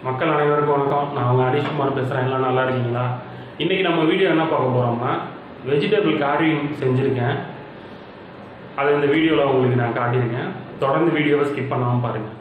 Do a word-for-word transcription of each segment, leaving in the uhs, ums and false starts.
மக்கள் அனைவருக்கும் வணக்கம். நான் உங்கள் அனிஷ்குமார் பேசுகிறேன். எல்லாம் நல்லா இருக்கீங்களா? இன்றைக்கி நம்ம வீடியோ என்ன பார்க்க போகிறோம்னா, வெஜிடபிள் கார்விங் செஞ்சுருக்கேன். அது இந்த வீடியோவில் உங்களுக்கு நான் காட்டியிருக்கேன். தொடர்ந்து வீடியோவை ஸ்கிப் பண்ணாமல் பாருங்கள்.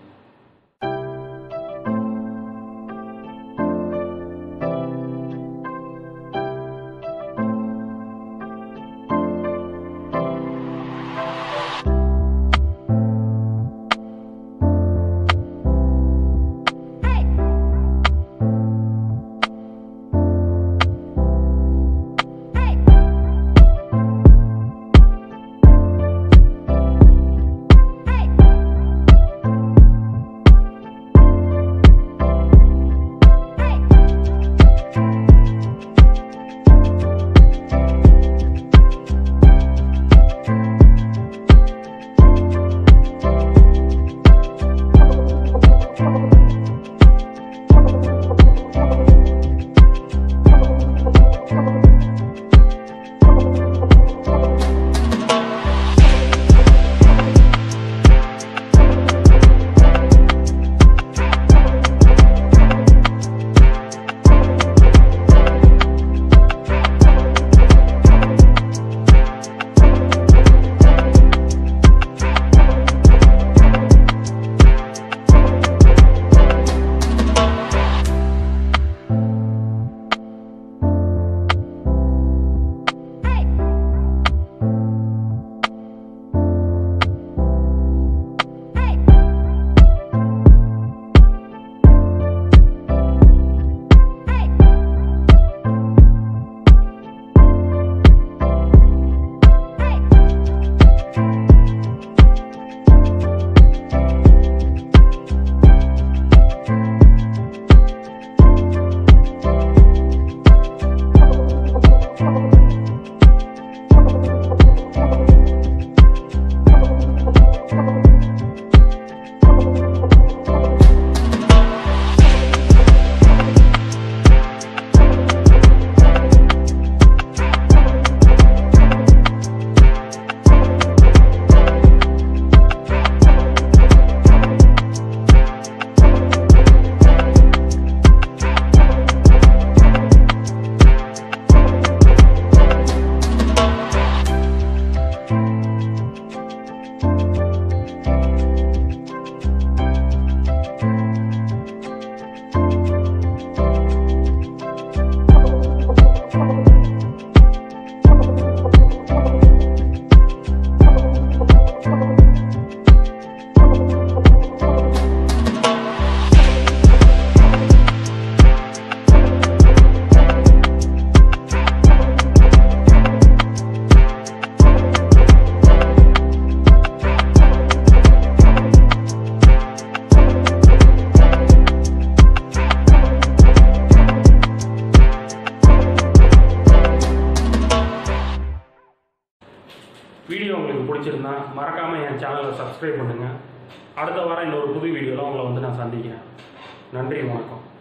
வீடியோ உங்களுக்கு பிடிச்சிருந்தா மறக்காமல் என் சேனலை சப்ஸ்கிரைப் பண்ணுங்கள். அடுத்த வாரம் இன்னொரு புது வீடியோவில் உங்களை வந்து நான் சந்திக்கிறேன். நன்றி, வணக்கம்.